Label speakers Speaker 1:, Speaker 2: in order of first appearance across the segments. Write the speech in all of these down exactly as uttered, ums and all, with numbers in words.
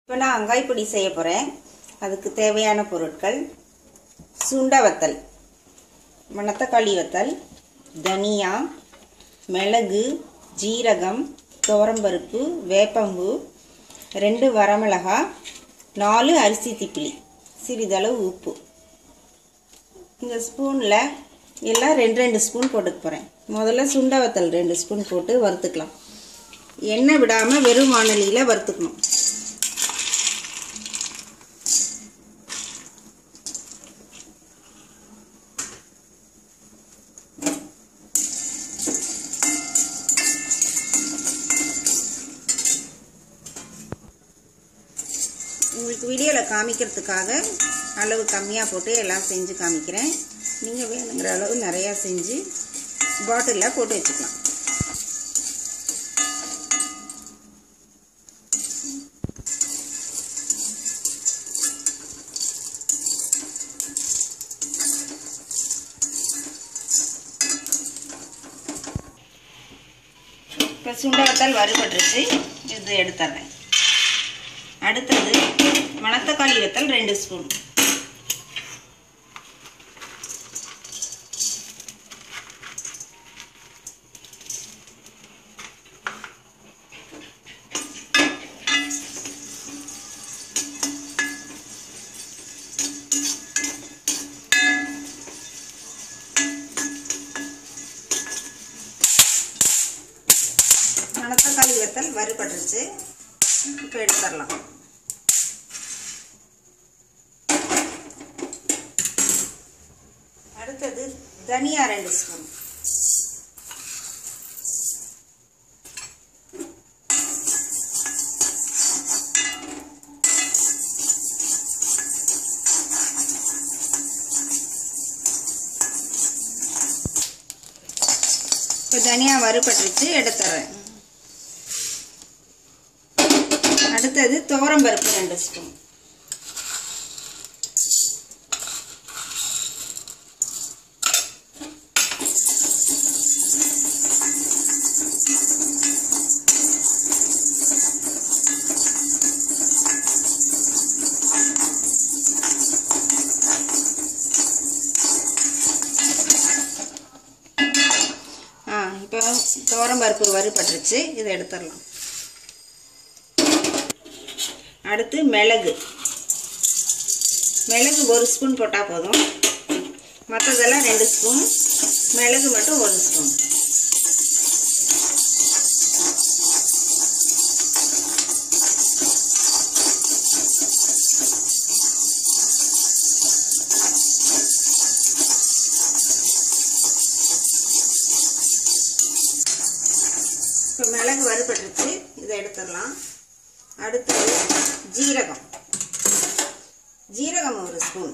Speaker 1: இப்போ நான் வெங்காய பொடி செய்ய போகிறேன். அதுக்கு தேவையான பொருட்கள்: சுண்டை வத்தல், மணத்தக்காளி வத்தல், தனியா, மிளகு, ஜீரகம், துவரம்பருப்பு, வேப்பம்பூ, ரெண்டு வரமிளகாய், நாலு அரிசி திப்பிலி, சிறிதளவு உப்பு. இந்த ஸ்பூனில் எல்லாம் ரெண்டு ரெண்டு ஸ்பூன் போட்டுக்க போகிறேன். முதல்ல சுண்டை வத்தல் ரெண்டு ஸ்பூன் போட்டு வறுத்துக்கலாம். எண்ணெய் விடாமல் வெறும் வாணலியில் வறுத்துக்கணும். உங்களுக்கு வீடியோவில் காமிக்கிறதுக்காக அளவு கம்மியாக போட்டு எல்லாம் செஞ்சு காமிக்கிறேன். நீங்கள் வேணுங்கிற அளவு நிறையா செஞ்சு பாட்டிலில் போட்டு வச்சுக்கலாம். இப்போ சுண்டை வத்தல் வறுபட்டுருச்சு, இது எடுத்துறேன். அடுத்தது மணத்தக்காளி வத்தல் ரெண்டு ஸ்பூன், மணத்தக்காளி வத்தல் வறுபட்டுருச்சு, இப்போ எடுத்துடலாம். அடுத்தது தனியா ரெண்டு ஸ்பூன், இப்போ தனியா வறுபட்டுருச்சு, எடுத்துறேன். அடுத்தது துவரம்பருப்பு ரெண்டு ஸ்பூன், இப்போ துவரம்பருப்பு வறுபட்டுருச்சு, இதை எடுத்துடலாம். அடுத்து மிளகு மிளகு ஒரு ஸ்பூன் போட்டால் போதும், மற்றதெல்லாம் ரெண்டு ஸ்பூன், மிளகு மட்டும் ஒரு ஸ்பூன். இப்போ மிளகு வறுபட்டுருச்சு, இதை எடுத்துடலாம். அடுத்தது ஜீரகம் ஜீரகம் ஒரு ஸ்பூன்.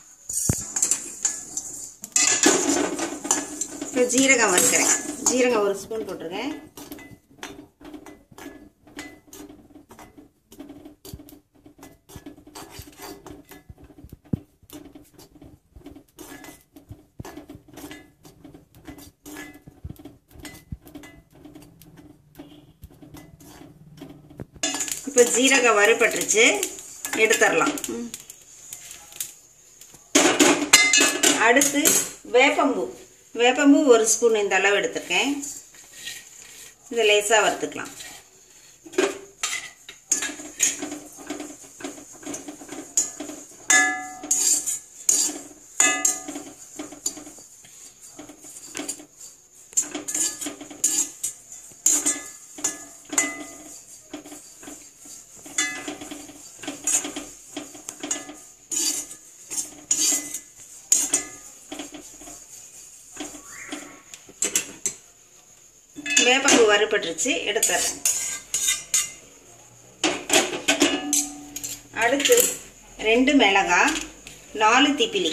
Speaker 1: இப்போ ஜீரகம் வறுக்கிறேன். ஜீரகம் ஒரு ஸ்பூன் போட்டிருக்கேன். இப்போ ஜீரகம் வறுபட்டுருச்சு, எடுத்துடலாம். அடுத்து வேப்பம்பூ வேப்பம்பூ ஒரு ஸ்பூன் இந்த அளவு எடுத்துருக்கேன். இதை லேசாக வறுத்துக்கலாம். வேப்பம்பூ வறுபட்டுருச்சு, எடுத்துறேன். அடுத்து ரெண்டு மிளகாய், நாலு திப்பிலி,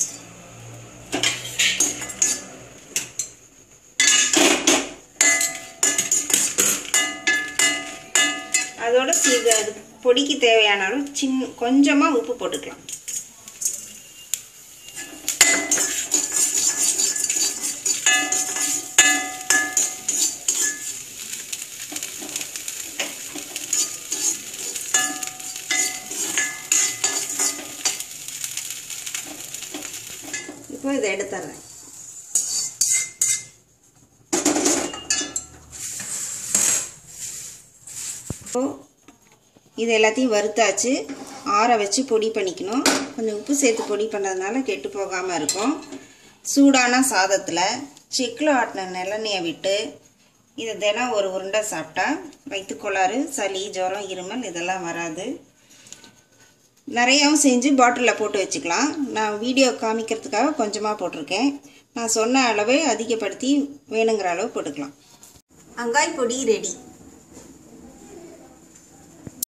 Speaker 1: அதோட பொடிக்கு தேவையான அளவு சின்ன கொஞ்சமாக உப்பு போட்டுக்கலாம். இப்போ இதை எடுத்துறேன். இப்போ இது எல்லாத்தையும் வறுத்தாச்சு. ஆற வச்சு பொடி பண்ணிக்கணும். கொஞ்சம் உப்பு சேர்த்து பொடி பண்ணுறதுனால கெட்டு போகாமல் இருக்கும். சூடான சாதத்தில் செக்கில் ஆட்டின நல்லெண்ணெயை விட்டு இதை தினம் ஒரு உருண்டை சாப்பிட்டா வயிற்றுக்கோளாறு, சளி, ஜுரம், இருமல் இதெல்லாம் வராது. நிறையாவும் செஞ்சு பாட்டிலில் போட்டு வச்சுக்கலாம். நான் வீடியோ காமிக்கிறதுக்காக கொஞ்சமாக போட்டிருக்கேன். நான் சொன்ன அளவு அதிகப்படுத்தி வேணுங்கிற அளவு போட்டுக்கலாம். அங்காய் பொடி ரெடி.